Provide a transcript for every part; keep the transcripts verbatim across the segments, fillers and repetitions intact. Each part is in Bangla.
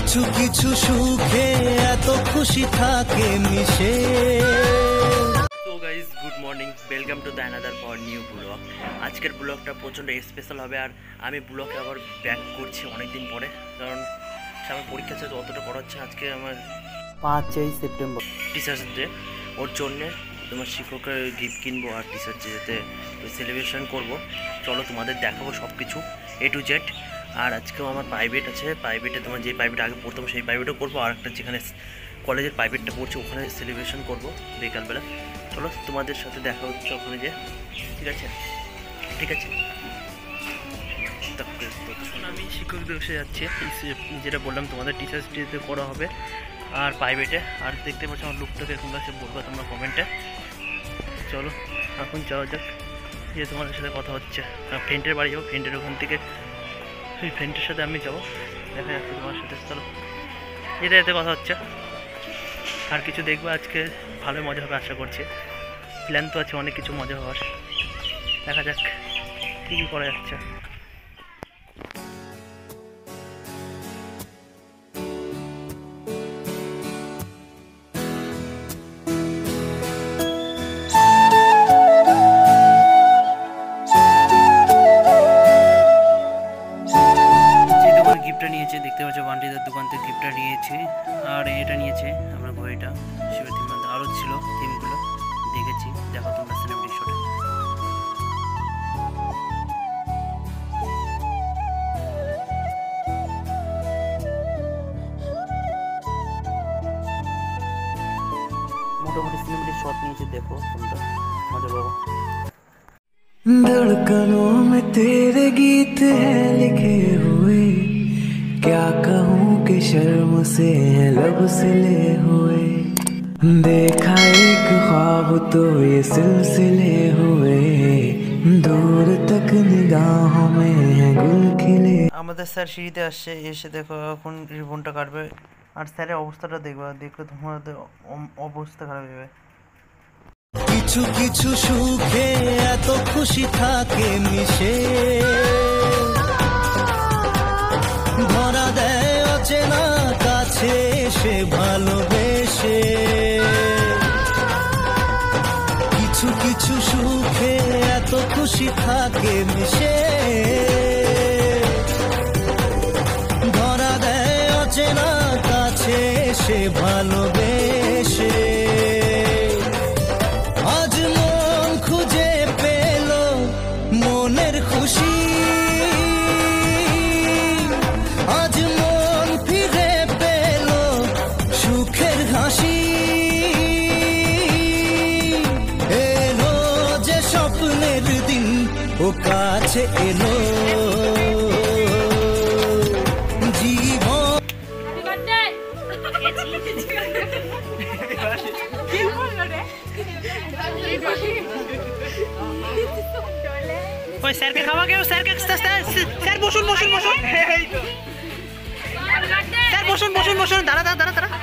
কিছু কিছু সুখে এত খুশি থাকে মিশে। So guys, good morning, welcome to the another for new blog. আজকের ব্লগটা প্রচণ্ড স্পেশাল হবে, আর আমি ব্লগে আবার ব্যাক করছি অনেক দিন পরে, কারণ আমার পরীক্ষা শেষ অতটা করা হচ্ছে। আজকে আমার পাঁচই সেপ্টেম্বর টিচার্স ডে, ওর জন্যে তোমার শিক্ষকের গিফট কিনবো আর টিচার্স ডেতে সেলিব্রেশন করবো। চলো তোমাদের দেখাবো সব কিছু এ টু জেড। আর আজকেও আমার প্রাইভেট আছে, প্রাইভেটে তোমার যে প্রাইভেট আগে পড়তাম সেই প্রাইভেটও করবো, আর একটা যেখানে কলেজের প্রাইভেটটা পড়ছে ওখানে সেলিব্রেশন করবো বিকালবেলা। চলো তোমাদের সাথে দেখা হচ্ছে ওখানে যে, ঠিক আছে ঠিক আছে তখন আমি শিক্ষক দিবসে যাচ্ছি, যেটা বললাম তোমাদের টিচার্স ডেতে করা হবে আর প্রাইভেটে। আর দেখতে পাচ্ছ আমার লুকটা কিরকম লাগছে বলবো তোমরা কমেন্টে। চলো এখন যাওয়া যাক, যে তোমাদের সাথে কথা হচ্ছে। ফ্রেন্ডের বাড়ি যাবো, ফ্রেন্ডের ওখান থেকে ওই ফ্রেন্ডের সাথে আমি যাবো, দেখা যাচ্ছে তোমার সাথে। চলো যেতে যেতে কথা হচ্ছে, আর কিছু দেখবো আজকে, ভালো মজা হবে আশা করছি। প্ল্যান তো আছে অনেক কিছু মজা হওয়ার, দেখা যাক কী কী করা যাচ্ছে। গিফটটা নিয়েছে, দেখতে পাচ্ছ বান্টিদের দোকান থেকে গিফটটা নিয়েছি। আর এটা নিয়েছে আমরা ঘড়িটা, শিবের থিম মধ্যে আরও ছিল থিমগুলো দেখেছি, দেখো তোমরা সেলিব্রিটি শোটা। মোটামুটি সেলিব্রিটি শট নিয়েছে, দেখো তোমরা মজা পাবো। धड़कनों में तेरे गीत है लिखे हुए, क्या कहूँ कि शर्म से है लब सिले हुए। देखा एक ख्वाब तो ये सिलसिले हुए, दूर तक निगाहों में है गुल खिले। আমাদের স্যার সিঁড়িতে আসছে, এসে দেখো এখন রিবনটা কাটবে। আর স্যারের অবস্থাটা দেখবা, দেখলে তোমাদের অবস্থা খারাপ হবে। কিছু কিছু সুখে এত খুশি থাকে মিশে, ধরা দেয় অচেনা কাছে সে ভালোবেসে। কিছু কিছু সুখে এত খুশি থাকে মিশে, ধরা দেয় অচেনা কাছে সে ভালোবেসে। আজ মন খুঁজে পেল মনের খুশি, আজ মন ফিরে পেল সুখের হাসি। এলো যে স্বপ্নের দিন, ও কাছে এলো জীবন। ওই স্যারকে খাওয়া কেউ, স্যারকে স্যার বসুন বসুন বসুন স্যার বসুন বসুন বসুন দাঁড়া দাঁড়া দাঁড়া দাঁড়া।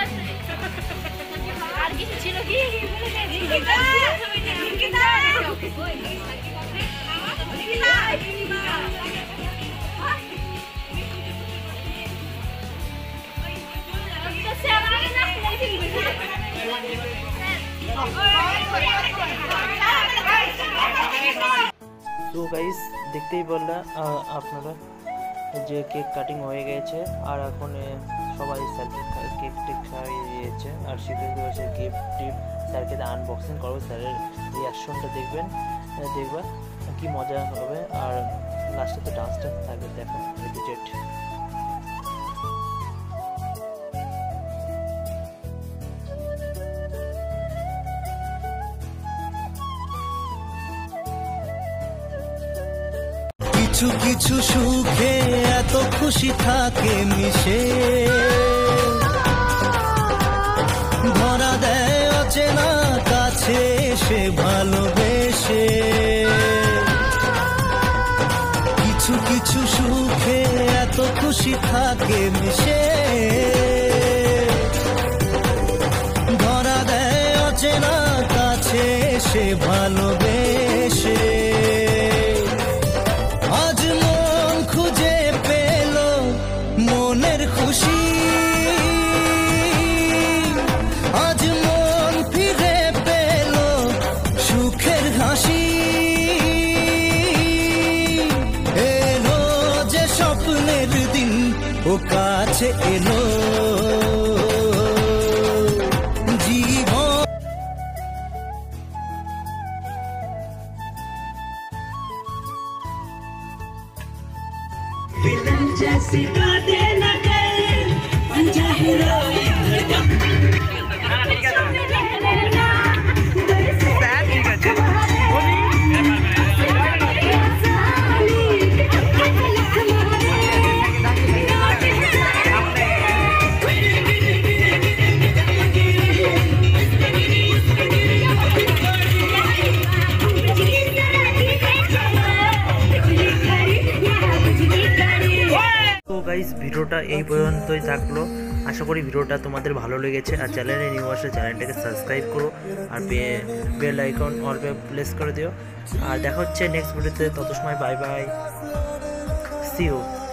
আর কিছু ছিল কি? তো গাইস দেখতেই বললাম আপনারা যে কেক কাটিং হয়ে গেছে, আর এখন সবাই স্যারকে কেক টেক খাইয়ে দিয়েছে। আর শীতের দিবসে গিফট টিফট স্যারকে আনবক্সিং করবো, স্যারের রিয়াকশনটা দেখবেন, দেখবা কি মজা হবে। আর লাস্টে তো ডান্স টান্স থাকবে, দেখো এ টু জেড। কিছু কিছু সুখে এত খুশি থাকে মিশে, ধরা দেয় অচেনা কাছে সে ভালোবেসে। কিছু কিছু সুখে এত খুশি থাকে মিশে, ধরা দেয় অচেনা কাছে সে ভালোবেসে। আজ মন খুঁজে পেল মনের খুশি, কাছে এলো জীবন। जैसी बातें न कर पंजा তো গাইস ভিডিওটা এই পর্যন্তই থাকলো। আশা করি ভিডিওটা তোমাদের ভালো লেগেছে। আর চ্যানেলে নিউ আসলে চ্যানেলটাকে সাবস্ক্রাইব করো আর বেল আইকন অল প্রেস করে দিও। আর দেখা হচ্ছে নেক্সট ভিডিওতে, তত সময় বাই বাই, সি ইউ।